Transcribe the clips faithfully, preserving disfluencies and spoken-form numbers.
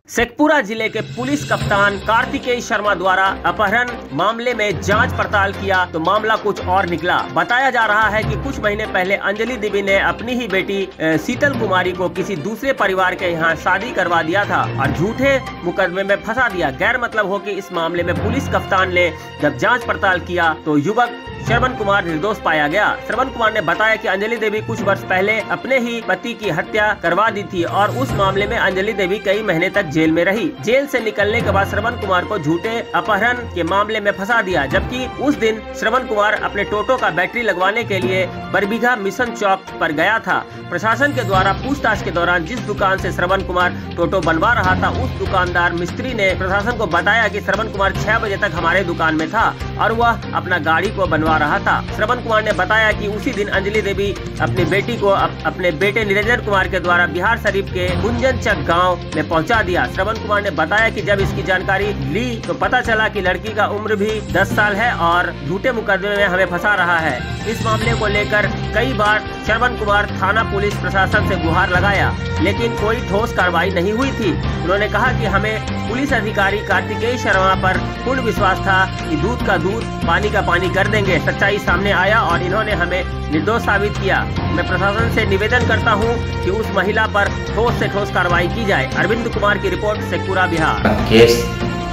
शेखपुरा जिले के पुलिस कप्तान कार्तिकेय शर्मा द्वारा अपहरण मामले में जांच पड़ताल किया तो मामला कुछ और निकला। बताया जा रहा है कि कुछ महीने पहले अंजलि देवी ने अपनी ही बेटी शीतल कुमारी को किसी दूसरे परिवार के यहाँ शादी करवा दिया था और झूठे मुकदमे में फंसा दिया। गैर मतलब हो कि इस मामले में पुलिस कप्तान ने जब जाँच पड़ताल किया तो युवक श्रवण कुमार निर्दोष पाया गया। श्रवण कुमार ने बताया कि अंजलि देवी कुछ वर्ष पहले अपने ही पति की हत्या करवा दी थी और उस मामले में अंजलि देवी कई महीने तक जेल में रही। जेल से निकलने के बाद श्रवण कुमार को झूठे अपहरण के मामले में फंसा दिया, जबकि उस दिन श्रवण कुमार अपने टोटो का बैटरी लगवाने के लिए बरबीघा मिशन चौक पर गया था। प्रशासन के द्वारा पूछताछ के दौरान जिस दुकान से श्रवण कुमार टोटो बनवा रहा था, उस दुकानदार मिस्त्री ने प्रशासन को बताया कि श्रवण कुमार छह बजे तक हमारे दुकान में था और वह अपना गाड़ी को बनवा रहा था। श्रवण कुमार ने बताया कि उसी दिन अंजलि देवी अपनी बेटी को अप, अपने बेटे निरंजन कुमार के द्वारा बिहार शरीफ के गुंजन चक गाँव में पहुंचा दिया। श्रवण कुमार ने बताया कि जब इसकी जानकारी ली तो पता चला कि लड़की का उम्र भी दस साल है और झूठे मुकदमे में हमें फंसा रहा है। इस मामले को लेकर कई बार श्रवण कुमार थाना पुलिस प्रशासन से गुहार लगाया, लेकिन कोई ठोस कार्रवाई नहीं हुई थी। उन्होंने कहा कि हमें पुलिस अधिकारी कार्तिकेय शर्मा पर पूर्ण विश्वास था कि दूध का दूध पानी का पानी कर देंगे। सच्चाई सामने आया और इन्होंने हमें निर्दोष साबित किया। मैं प्रशासन से निवेदन करता हूं कि उस महिला पर ठोस से ठोस कार्रवाई की जाए। अरविंद कुमार की report, Sheikhpura, Bihar. Case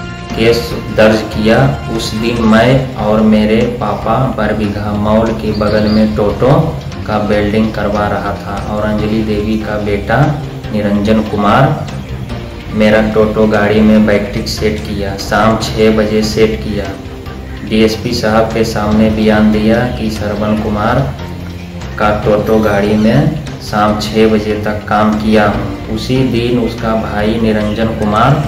case दर्ज किया। उस दिन मैं और मेरे पापा बरबीघा मॉल के बगल में टोटो का वेल्डिंग करवा रहा था और अंजलि देवी का बेटा निरंजन कुमार मेरा टोटो गाड़ी में बैटरी सेट किया। शाम छः बजे सेट किया। डीएसपी साहब के सामने बयान दिया कि श्रवण कुमार का टोटो गाड़ी में शाम छः बजे तक काम किया हूँ। उसी दिन उसका भाई निरंजन कुमार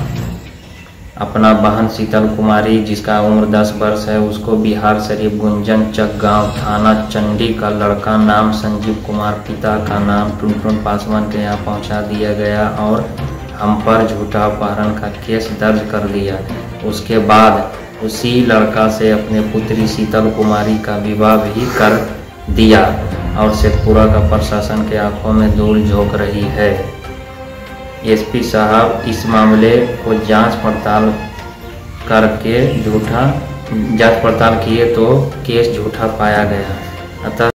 अपना बहन शीतल कुमारी, जिसका उम्र दस वर्ष है, उसको बिहार शरीफ गुंजन चक गांव थाना चंडी का लड़का नाम संजीव कुमार, पिता का नाम टुनटुन पासवान के यहाँ पहुँचा दिया गया और हम पर झूठा अपहरण का केस दर्ज कर दिया। उसके बाद उसी लड़का से अपने पुत्री शीतल कुमारी का विवाह भी कर दिया और शेखपुरा का प्रशासन के आंखों में धूल झोंक रही है। एसपी साहब इस मामले को जांच पड़ताल करके झूठा जांच पड़ताल किए तो केस झूठा पाया गया। अतः